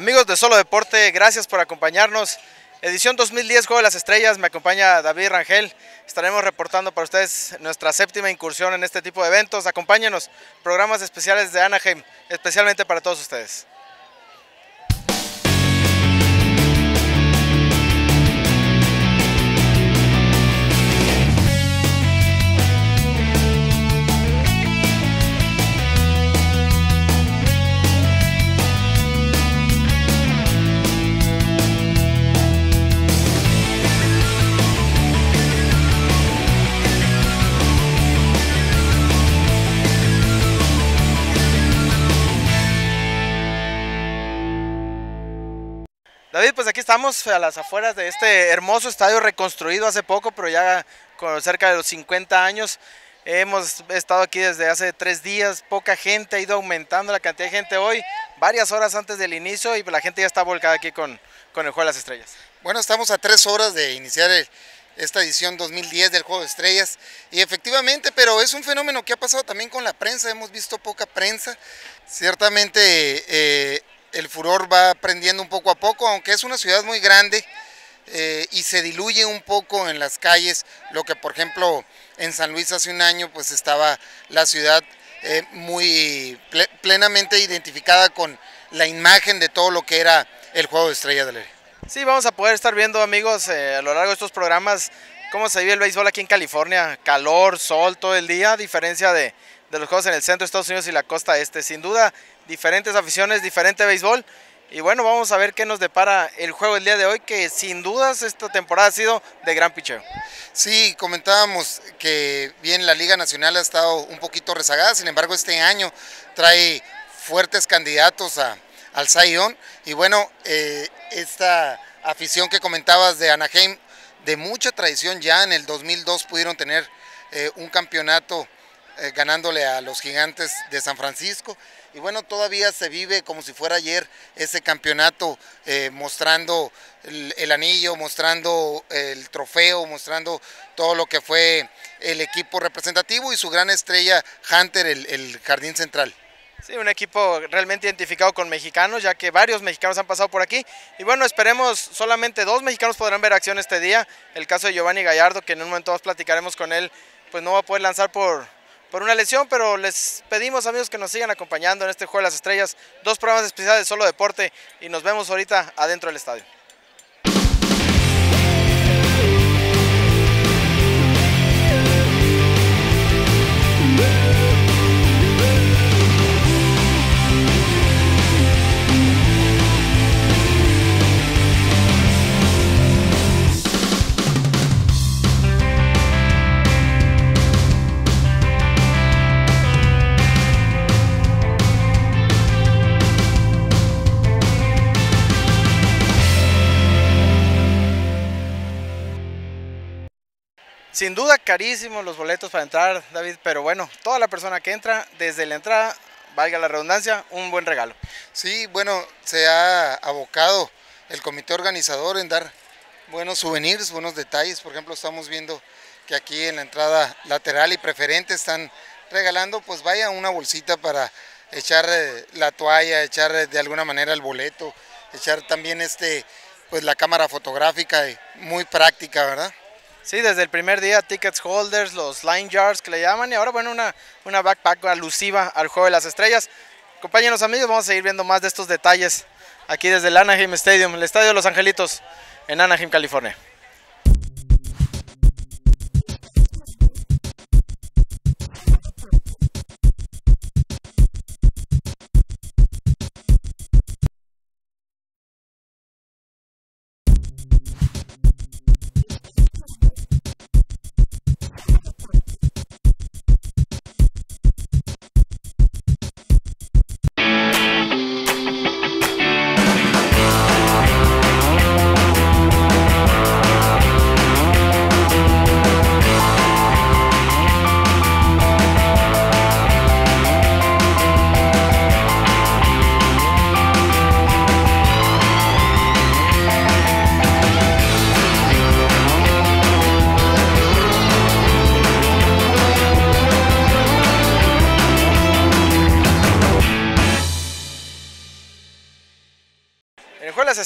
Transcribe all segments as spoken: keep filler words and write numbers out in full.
Amigos de Solo Deporte, gracias por acompañarnos. Edición dos mil diez, Juego de las Estrellas, me acompaña David Rangel. Estaremos reportando para ustedes nuestra séptima incursión en este tipo de eventos. Acompáñenos, programas especiales de Anaheim, especialmente para todos ustedes. David, pues aquí estamos a las afueras de este hermoso estadio reconstruido hace poco, pero ya con cerca de los cincuenta años. Hemos estado aquí desde hace tres días, poca gente, ha ido aumentando la cantidad de gente hoy, varias horas antes del inicio, y la gente ya está volcada aquí con, con el Juego de las Estrellas. Bueno, estamos a tres horas de iniciar el, esta edición dos mil diez del Juego de Estrellas, y efectivamente, pero es un fenómeno que ha pasado también con la prensa, hemos visto poca prensa, ciertamente eh, el furor va prendiendo un poco a poco, aunque es una ciudad muy grande eh, y se diluye un poco en las calles, lo que por ejemplo en San Luis hace un año pues estaba la ciudad eh, muy ple plenamente identificada con la imagen de todo lo que era el Juego de Estrellas del Aire. Sí, vamos a poder estar viendo, amigos, eh, a lo largo de estos programas cómo se vive el béisbol aquí en California, calor, sol todo el día, a diferencia de, de los juegos en el centro de Estados Unidos y la costa este. Sin duda, diferentes aficiones, diferente béisbol, y bueno, vamos a ver qué nos depara el juego el día de hoy, que sin dudas esta temporada ha sido de gran picheo. Sí, comentábamos que bien la Liga Nacional ha estado un poquito rezagada, sin embargo este año trae fuertes candidatos a, al Cy Young, y bueno, eh, esta afición que comentabas de Anaheim, de mucha tradición, ya en el dos mil dos pudieron tener eh, un campeonato eh, ganándole a los Gigantes de San Francisco, y bueno, todavía se vive como si fuera ayer ese campeonato, eh, mostrando el, el anillo, mostrando el trofeo, mostrando todo lo que fue el equipo representativo y su gran estrella Hunter, el, el jardín central. Sí, un equipo realmente identificado con mexicanos, ya que varios mexicanos han pasado por aquí. Y bueno, esperemos, solamente dos mexicanos podrán ver acción este día. El caso de Giovanni Gallardo, que en un momento más platicaremos con él, pues no va a poder lanzar por... por una lesión, pero les pedimos, amigos, que nos sigan acompañando en este Juego de las Estrellas, dos programas especiales de Solo Deporte, y nos vemos ahorita adentro del estadio. Sin duda carísimos los boletos para entrar, David, pero bueno, toda la persona que entra, desde la entrada, valga la redundancia, un buen regalo. Sí, bueno, se ha abocado el comité organizador en dar buenos souvenirs, buenos detalles. Por ejemplo, estamos viendo que aquí en la entrada lateral y preferente están regalando, pues vaya, una bolsita para echar la toalla, echar de alguna manera el boleto, echar también este, pues la cámara fotográfica, muy práctica, ¿verdad? Sí, desde el primer día, tickets holders, los line jars que le llaman, y ahora bueno, una, una backpack alusiva al Juego de las Estrellas. Acompáñenos, amigos, vamos a seguir viendo más de estos detalles aquí desde el Anaheim Stadium, el Estadio de Los Angelitos en Anaheim, California.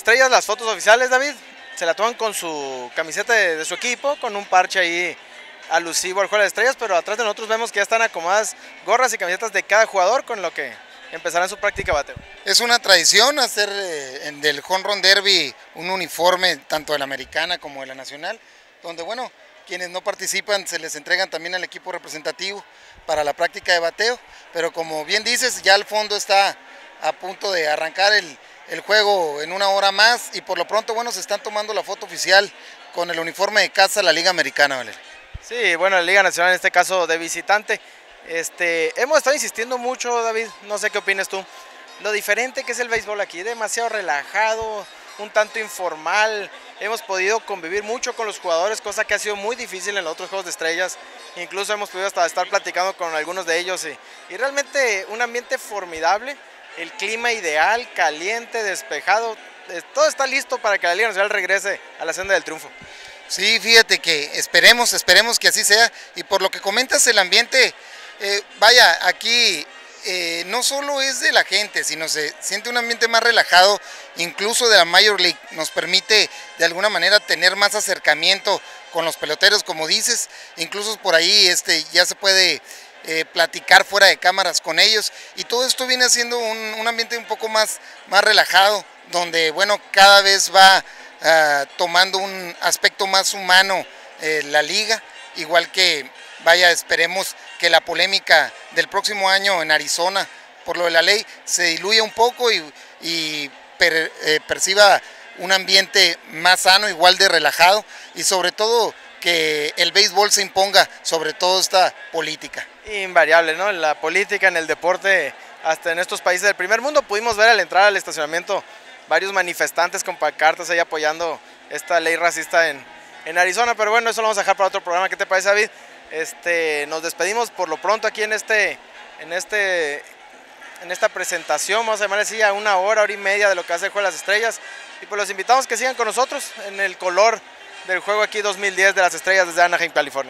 Estrellas, las fotos oficiales, David, se la toman con su camiseta de, de su equipo, con un parche ahí alusivo al Juego de las Estrellas, pero atrás de nosotros vemos que ya están acomodadas gorras y camisetas de cada jugador, con lo que empezarán su práctica de bateo. Es una tradición hacer eh, del Home Run Derby un uniforme tanto de la americana como de la nacional, donde bueno, quienes no participan se les entregan también al equipo representativo para la práctica de bateo, pero como bien dices, ya al fondo está a punto de arrancar el, el juego en una hora más y por lo pronto bueno, se están tomando la foto oficial con el uniforme de casa de la Liga Americana, Valeria. Sí, bueno, la Liga Nacional en este caso de visitante. Este, hemos estado insistiendo mucho, David, no sé qué opinas tú, lo diferente que es el béisbol aquí, demasiado relajado, un tanto informal, hemos podido convivir mucho con los jugadores, cosa que ha sido muy difícil en los otros Juegos de Estrellas, incluso hemos podido hasta estar platicando con algunos de ellos y, y realmente un ambiente formidable, el clima ideal, caliente, despejado, todo está listo para que la Liga Nacional regrese a la senda del triunfo. Sí, fíjate que esperemos, esperemos que así sea y por lo que comentas el ambiente, eh, vaya, aquí eh, no solo es de la gente, sino se siente un ambiente más relajado, incluso de la Major League, nos permite de alguna manera tener más acercamiento con los peloteros, como dices, incluso por ahí este, ya se puede eh, platicar fuera de cámaras con ellos y todo esto viene haciendo un, un ambiente un poco más, más relajado, donde bueno, cada vez va Uh, tomando un aspecto más humano eh, la liga, igual que vaya, esperemos que la polémica del próximo año en Arizona por lo de la ley se diluya un poco y, y per, eh, perciba un ambiente más sano, igual de relajado y sobre todo que el béisbol se imponga sobre todo esta política. Invariable, ¿no? En la política, en el deporte, hasta en estos países del primer mundo pudimos ver al entrar al estacionamiento varios manifestantes con pancartas ahí apoyando esta ley racista en, en Arizona, pero bueno, eso lo vamos a dejar para otro programa. ¿Qué te parece, David? Este, nos despedimos por lo pronto aquí en este, en este, en esta presentación, vamos a llamar así a una hora, hora y media de lo que hace el Juego de las Estrellas, y pues los invitamos que sigan con nosotros en el color del juego aquí dos mil diez de las Estrellas desde Anaheim, California.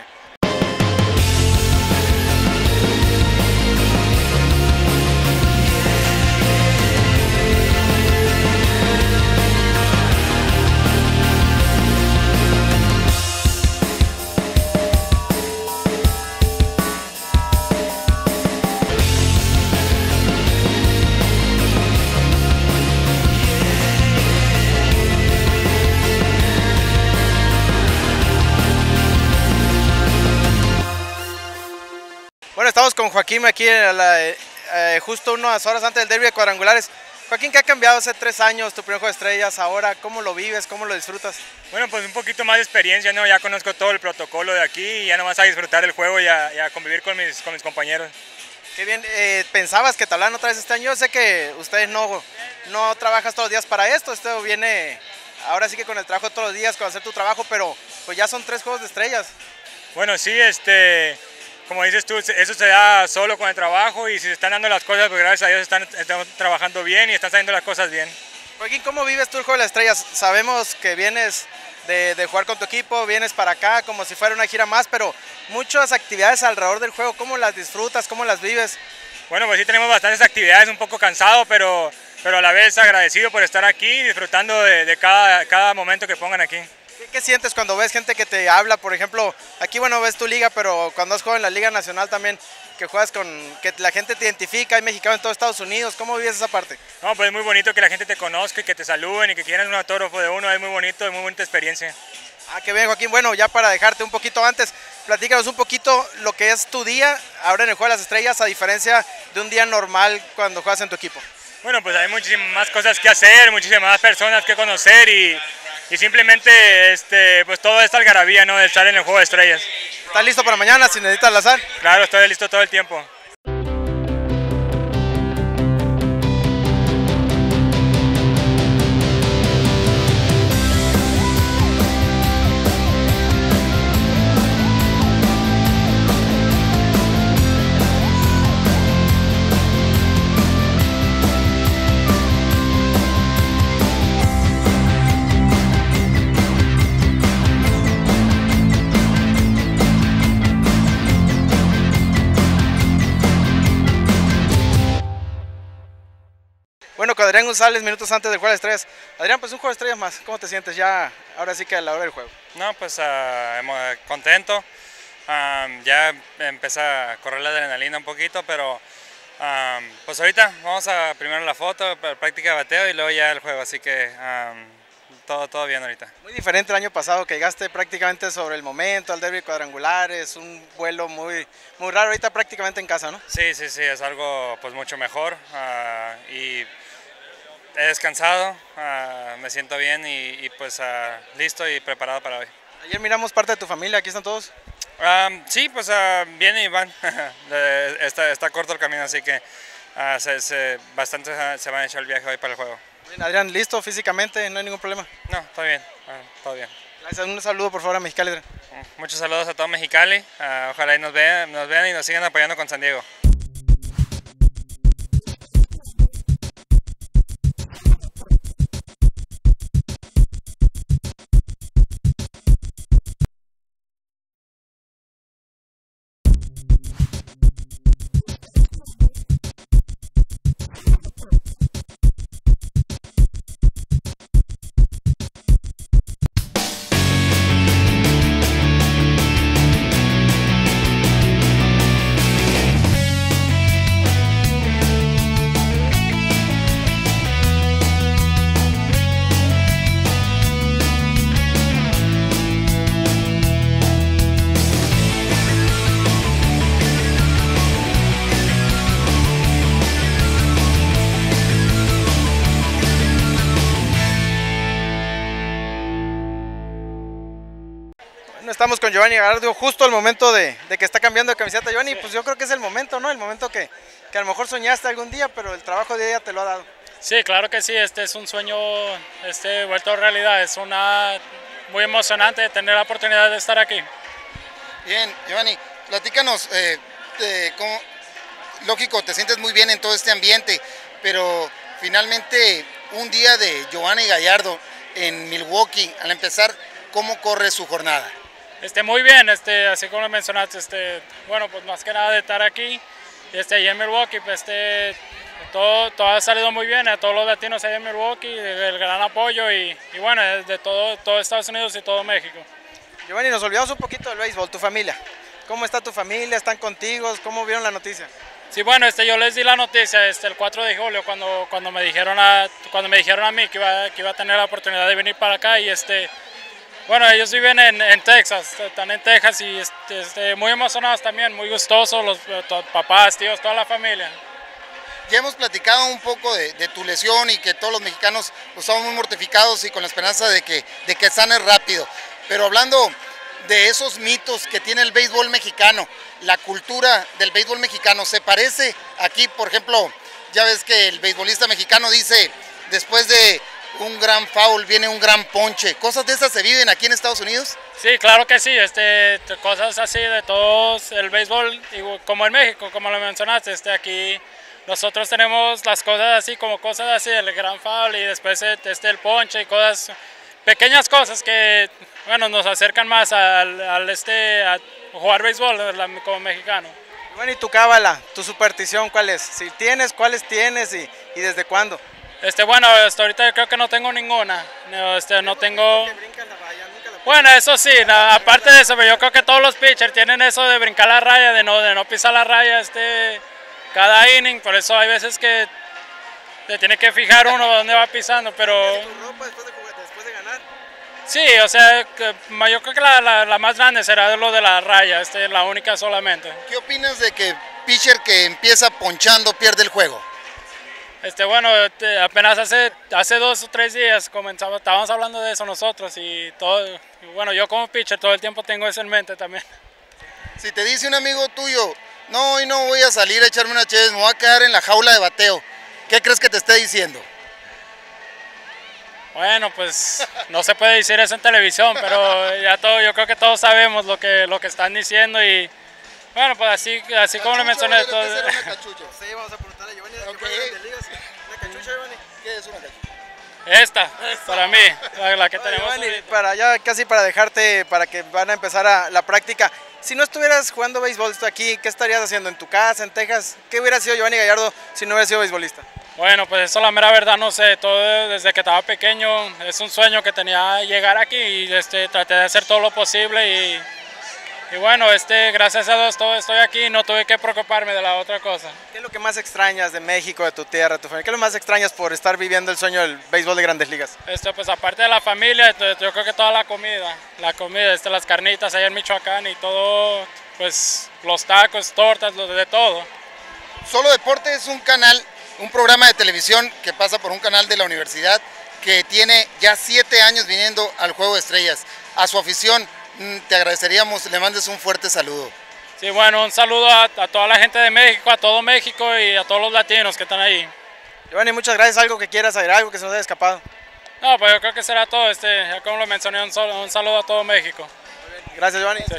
Bueno, estamos con Joaquín aquí la, eh, justo unas horas antes del derbi de cuadrangulares. Joaquín, ¿qué ha cambiado hace tres años tu primer Juego de Estrellas? Ahora, ¿cómo lo vives? ¿Cómo lo disfrutas? Bueno, pues un poquito más de experiencia, ¿no? Ya conozco todo el protocolo de aquí y ya nomás a disfrutar el juego y a, y a convivir con mis, con mis compañeros. Qué bien, eh, ¿pensabas que te hablaran otra vez este año? Yo sé que ustedes no, no trabajas todos los días para esto, esto viene ahora sí que con el trabajo todos los días, con hacer tu trabajo, pero pues ya son tres Juegos de Estrellas. Bueno, sí, este... Como dices tú, eso se da solo con el trabajo y si se están dando las cosas, pues gracias a Dios están, están trabajando bien y están saliendo las cosas bien. Joaquín, ¿cómo vives tú el Juego de las Estrellas? Sabemos que vienes de, de jugar con tu equipo, vienes para acá como si fuera una gira más, pero muchas actividades alrededor del juego, ¿cómo las disfrutas? ¿Cómo las vives? Bueno, pues sí tenemos bastantes actividades, un poco cansado, pero, pero a la vez agradecido por estar aquí, disfrutando de, de cada, cada momento que pongan aquí. ¿Qué, ¿Qué sientes cuando ves gente que te habla? Por ejemplo, aquí bueno ves tu liga, pero cuando has jugado en la Liga Nacional también, que juegas con, que la gente te identifica, hay mexicanos en todo Estados Unidos, ¿cómo vives esa parte? No, pues es muy bonito que la gente te conozca y que te saluden y que quieran un autógrafo de uno, es muy bonito, es muy bonita experiencia. Ah, qué bien, Joaquín. Bueno, ya para dejarte un poquito antes, platícanos un poquito lo que es tu día ahora en el Juego de las Estrellas, a diferencia de un día normal cuando juegas en tu equipo. Bueno, pues hay muchísimas más cosas que hacer, muchísimas más personas que conocer y, y simplemente este, pues todo esta algarabía, ¿no?, de estar en el Juego de Estrellas. ¿Estás listo para mañana si necesitas lanzar? Claro, estoy listo todo el tiempo. Adrián González minutos antes del juego de estrellas. Adrián, pues un juego de estrellas más, ¿cómo te sientes ya ahora sí que a la hora del juego? No, pues uh, contento, um, ya empecé a correr la adrenalina un poquito, pero um, pues ahorita vamos a primero la foto, práctica de bateo y luego ya el juego, así que um, todo, todo bien ahorita. Muy diferente el año pasado, que llegaste prácticamente sobre el momento, al derby cuadrangulares, un vuelo muy, muy raro, ahorita prácticamente en casa, ¿no? Sí, sí, sí, es algo pues mucho mejor uh, y he descansado, uh, me siento bien y, y pues uh, listo y preparado para hoy. Ayer miramos parte de tu familia, ¿aquí están todos? Um, sí, pues uh, vienen y van, está, está corto el camino, así que uh, se, se, bastante se van a echar el viaje hoy para el juego. Bien, Adrián, ¿listo físicamente? ¿No hay ningún problema? No, todo bien, uh, todo bien. Gracias, un saludo por favor a Mexicali, Adrián. Muchos saludos a todo Mexicali, uh, ojalá y nos vean, nos vean y nos sigan apoyando con San Diego. Estamos con Giovanni Gallardo justo al momento de, de que está cambiando de camiseta. Giovanni, sí. Pues yo creo que es el momento, ¿no? El momento que, que a lo mejor soñaste algún día, pero el trabajo de ella te lo ha dado. Sí, claro que sí, este es un sueño este, vuelto a realidad, es una muy emocionante tener la oportunidad de estar aquí. Bien, Giovanni, platícanos, eh, de cómo, lógico, te sientes muy bien en todo este ambiente, pero finalmente un día de Giovanni Gallardo en Milwaukee, al empezar, ¿cómo corre su jornada? Este, muy bien, este, así como lo mencionaste, este, bueno, pues más que nada de estar aquí, este, y en Milwaukee, pues, este, todo, todo ha salido muy bien, a todos los latinos ahí en Milwaukee, el gran apoyo y, y bueno, de todo, todo Estados Unidos y todo México. Giovanni, nos olvidamos un poquito del béisbol, tu familia. ¿Cómo está tu familia? ¿Están contigo? ¿Cómo vieron la noticia? Sí, bueno, este, yo les di la noticia este, el cuatro de julio cuando, cuando, me dijeron a, cuando me dijeron a mí que iba, que iba a tener la oportunidad de venir para acá y este... Bueno, ellos viven en, en Texas, están en Texas y este, este, muy emocionados también, muy gustosos, los to, papás, tíos, toda la familia. Ya hemos platicado un poco de, de tu lesión y que todos los mexicanos pues, estamos muy mortificados y con la esperanza de que, de que sanes rápido. Pero hablando de esos mitos que tiene el béisbol mexicano, la cultura del béisbol mexicano, ¿se parece aquí? Por ejemplo, ya ves que el beisbolista mexicano dice, después de un gran foul, viene un gran ponche. ¿Cosas de esas se viven aquí en Estados Unidos? Sí, claro que sí, este, cosas así de todos, el béisbol, como en México, como lo mencionaste, este, aquí nosotros tenemos las cosas así, como cosas así, el gran foul y después este, el ponche y cosas, pequeñas cosas que, bueno, nos acercan más al, al este, a jugar béisbol como mexicano. Bueno, ¿y tu cábala, tu superstición cuál es? Si tienes, ¿cuáles tienes y, y desde cuándo? Este, bueno, hasta ahorita yo creo que no tengo ninguna, no, este, no tengo... Bueno, eso sí, no, aparte de eso, pero yo creo que todos los pitchers tienen eso de brincar la raya, de no, de no pisar la raya este, cada inning, por eso hay veces que se tiene que fijar uno dónde va pisando, pero... Después de, después de ganar? Sí, o sea, que, yo creo que la, la, la más grande será lo de la raya, este, la única solamente. ¿Qué opinas de que pitcher que empieza ponchando pierde el juego? Este, bueno, apenas hace, hace dos o tres días comenzamos, estábamos hablando de eso nosotros y todo, bueno, yo como pitcher todo el tiempo tengo eso en mente también. Si te dice un amigo tuyo, no, hoy no voy a salir a echarme una chévere, me voy a quedar en la jaula de bateo, ¿qué crees que te esté diciendo? Bueno, pues no se puede decir eso en televisión, pero ya todo, yo creo que todos sabemos lo que, lo que están diciendo y bueno, pues así, así como le mencioné todo. ¿Qué será una cachucha? Sí, vamos a preguntarle a Giovanni. Okay. ¿Una cachucha, Giovanni? ¿Qué es una cachucha? Esta, Esta. para mí, la, la que tenemos. Giovanni, para ya casi para dejarte, para que van a empezar a, la práctica. Si no estuvieras jugando béisbol aquí, ¿qué estarías haciendo en tu casa, en Texas? ¿Qué hubiera sido Giovanni Gallardo si no hubiera sido beisbolista? Bueno, pues eso la mera verdad no sé, todo desde que estaba pequeño es un sueño que tenía llegar aquí y este, traté de hacer todo lo posible y, y bueno, este, gracias a Dios todo estoy aquí y no tuve que preocuparme de la otra cosa. ¿Qué es lo que más extrañas de México, de tu tierra, de tu familia? ¿Qué es lo más extrañas por estar viviendo el sueño del béisbol de Grandes Ligas? Este, pues aparte de la familia, yo creo que toda la comida, la comida, este, las carnitas allá en Michoacán y todo, pues los tacos, tortas, lo de todo. Solo Deporte es un canal, un programa de televisión que pasa por un canal de la universidad que tiene ya siete años viniendo al Juego de Estrellas. A su afición te agradeceríamos, le mandes un fuerte saludo. Sí, bueno, un saludo a, a toda la gente de México, a todo México y a todos los latinos que están ahí. Giovanni, muchas gracias. ¿Algo que quieras saber, algo que se nos haya escapado? No, pues yo creo que será todo, este, ya como lo mencioné, un, solo, un saludo a todo México. Gracias, Giovanni. Sí.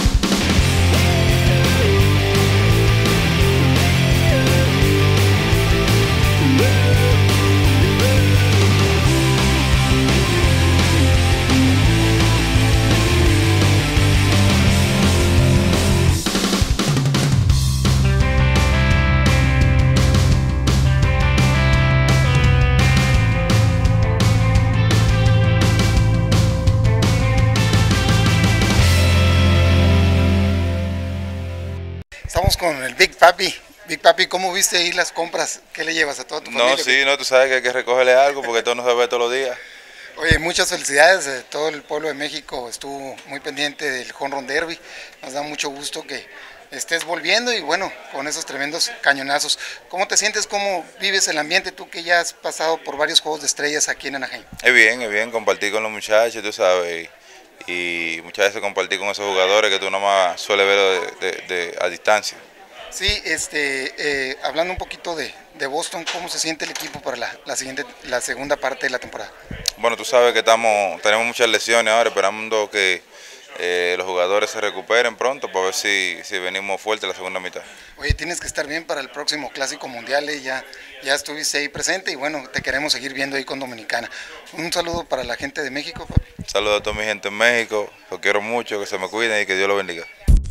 Estamos con el Big Papi. Big Papi, ¿cómo viste ahí las compras? ¿Qué le llevas a toda tu familia? No, sí, no, tú sabes que hay que recogerle algo porque todo no se ve todos los días. Oye, muchas felicidades, todo el pueblo de México estuvo muy pendiente del Home Run Derby, nos da mucho gusto que estés volviendo y bueno, con esos tremendos cañonazos. ¿Cómo te sientes, cómo vives el ambiente, tú que ya has pasado por varios Juegos de Estrellas aquí en Anaheim? Es bien, es bien, compartir con los muchachos, tú sabes, y, y muchas veces compartir con esos jugadores que tú nomás sueles ver de, de, de, a distancia. Sí, este, eh, hablando un poquito de, de Boston, ¿cómo se siente el equipo para la, la, siguiente, la segunda parte de la temporada? Bueno, tú sabes que estamos, tenemos muchas lesiones ahora, esperando que eh, los jugadores se recuperen pronto para ver si, si venimos fuertes la segunda mitad. Oye, tienes que estar bien para el próximo Clásico Mundial, eh, ya, ya estuviste ahí presente y bueno, te queremos seguir viendo ahí con Dominicana. Un saludo para la gente de México, papi. Un saludo a toda mi gente en México, los quiero mucho, que se me cuiden y que Dios los bendiga.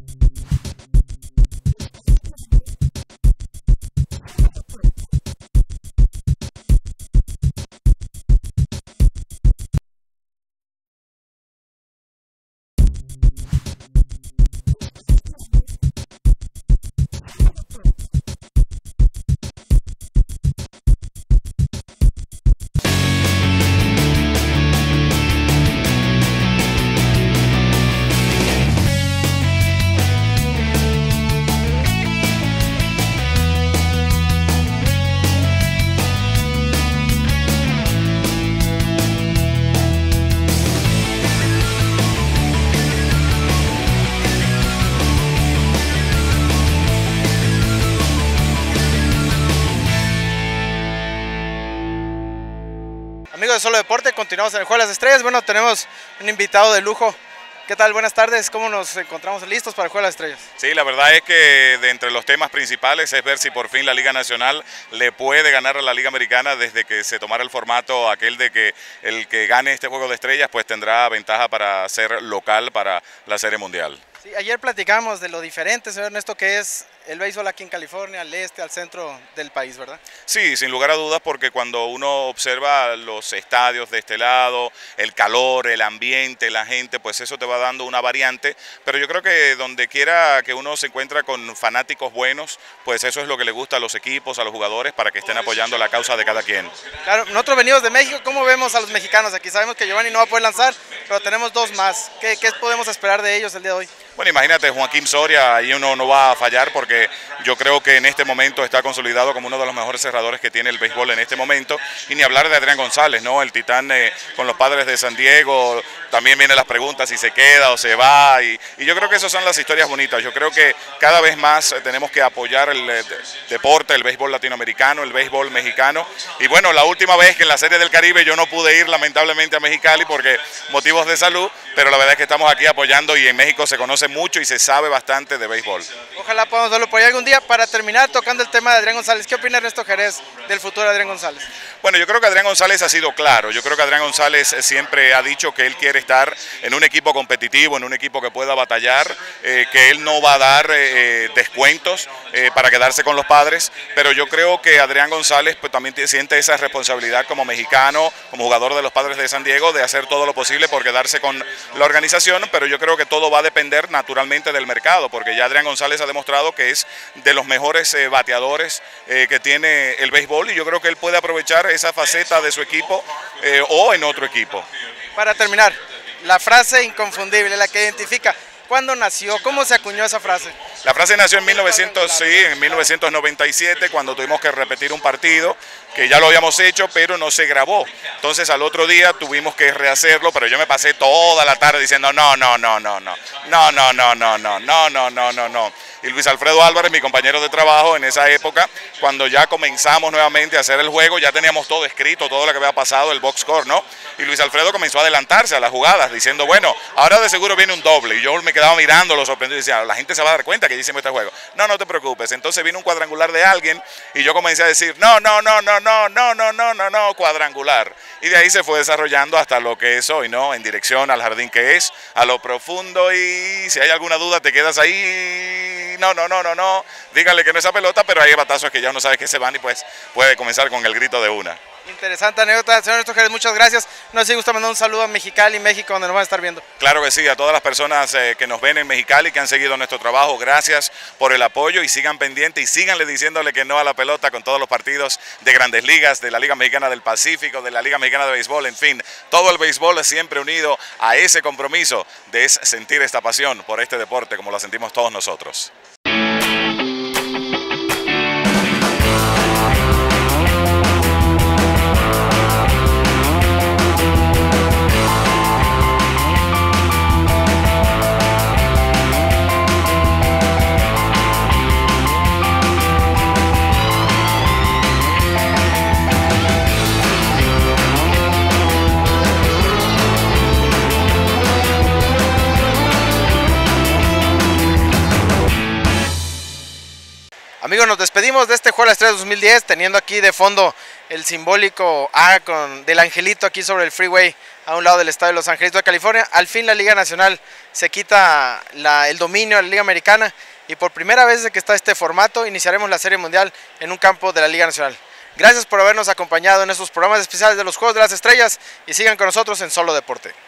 Amigos de Solo Deporte, continuamos en el Juego de las Estrellas. Bueno, tenemos un invitado de lujo. ¿Qué tal? Buenas tardes. ¿Cómo nos encontramos listos para el Juego de las Estrellas? Sí, la verdad es que de entre los temas principales es ver si por fin la Liga Nacional le puede ganar a la Liga Americana desde que se tomara el formato aquel de que el que gane este Juego de Estrellas pues tendrá ventaja para ser local para la Serie Mundial. Sí, ayer platicamos de lo diferente, señor Ernesto, que es el béisbol aquí en California, al este, al centro del país, ¿verdad? Sí, sin lugar a dudas, porque cuando uno observa los estadios de este lado, el calor, el ambiente, la gente, pues eso te va dando una variante, pero yo creo que donde quiera que uno se encuentra con fanáticos buenos, pues eso es lo que le gusta a los equipos, a los jugadores, para que estén apoyando la causa de cada quien. Claro, nosotros venimos de México, ¿cómo vemos a los mexicanos aquí? Sabemos que Giovanni no va a poder lanzar, pero tenemos dos más. ¿Qué, qué podemos esperar de ellos el día de hoy? Bueno, imagínate, Joaquín Soria, ahí uno no va a fallar porque yo creo que en este momento está consolidado como uno de los mejores cerradores que tiene el béisbol en este momento. Y ni hablar de Adrián González, ¿no? El titán eh, con los Padres de San Diego. También vienen las preguntas si se queda o se va. Y, y yo creo que esas son las historias bonitas. Yo creo que cada vez más tenemos que apoyar el eh, deporte, el béisbol latinoamericano, el béisbol mexicano. Y bueno, la última vez que en la Serie del Caribe yo no pude ir lamentablemente a Mexicali porque motivos de salud, pero la verdad es que estamos aquí apoyando y en México se conoce mucho y se sabe bastante de béisbol. Ojalá podamos verlo por ahí algún día. Para terminar tocando el tema de Adrián González, ¿qué opina Ernesto Jerez del futuro de Adrián González? Bueno, yo creo que Adrián González ha sido claro. Yo creo que Adrián González siempre ha dicho que él quiere quiere estar en un equipo competitivo, en un equipo que pueda batallar, eh, que él no va a dar eh, descuentos eh, para quedarse con los padres, pero yo creo que Adrián González pues, también siente esa responsabilidad como mexicano, como jugador de los Padres de San Diego, de hacer todo lo posible por quedarse con la organización, pero yo creo que todo va a depender naturalmente del mercado, porque ya Adrián González ha demostrado que es de los mejores eh, bateadores eh, que tiene el béisbol, y yo creo que él puede aprovechar esa faceta de su equipo eh, o en otro equipo. Para terminar, la frase inconfundible, la que identifica, ¿cuándo nació? ¿Cómo se acuñó esa frase? La frase nació en mil novecientos, sí, en mil novecientos noventa y siete, cuando tuvimos que repetir un partido, que ya lo habíamos hecho, pero no se grabó. Entonces al otro día tuvimos que rehacerlo, pero yo me pasé toda la tarde diciendo no, no, no, no, no, no, no, no, no, no, no, no, no, no, no. Y Luis Alfredo Álvarez, mi compañero de trabajo en esa época, cuando ya comenzamos nuevamente a hacer el juego, ya teníamos todo escrito, todo lo que había pasado, el box score, ¿no? Y Luis Alfredo comenzó a adelantarse a las jugadas, diciendo, bueno, ahora de seguro viene un doble. Y yo me quedaba mirando, lo sorprendido, y decía, la gente se va a dar cuenta que ya hicimos este juego. No, no te preocupes. Entonces vino un cuadrangular de alguien y yo comencé a decir, no, no, no, no, no, no, no, no, no, no, cuadrangular. Y de ahí se fue desarrollando hasta lo que es hoy, ¿no? En dirección al jardín que es, a lo profundo, y si hay alguna duda te quedas ahí, no, no, no, no, no, díganle que no es esa pelota, pero hay batazos que ya uno sabe que se van y pues puede comenzar con el grito de una. Interesante anécdota, señor Ernesto Jerez, muchas gracias. No sé si gusta mandar un saludo a Mexicali, México, donde nos van a estar viendo. Claro que sí, a todas las personas eh, que nos ven en Mexicali, que han seguido nuestro trabajo, gracias por el apoyo y sigan pendientes y síganle diciéndole que no a la pelota con todos los partidos de Grandes Ligas, de la Liga Mexicana del Pacífico, de la Liga Mexicana de Béisbol, en fin, todo el béisbol es siempre unido a ese compromiso de sentir esta pasión por este deporte como lo sentimos todos nosotros. Amigos, nos despedimos de este Juego de las Estrellas dos mil diez, teniendo aquí de fondo el simbólico A con, del angelito aquí sobre el freeway, a un lado del estadio de Los Angelitos de California. Al fin la Liga Nacional se quita la, el dominio de la Liga Americana, y por primera vez desde que está este formato, iniciaremos la Serie Mundial en un campo de la Liga Nacional. Gracias por habernos acompañado en estos programas especiales de los Juegos de las Estrellas, y sigan con nosotros en Solo Deporte.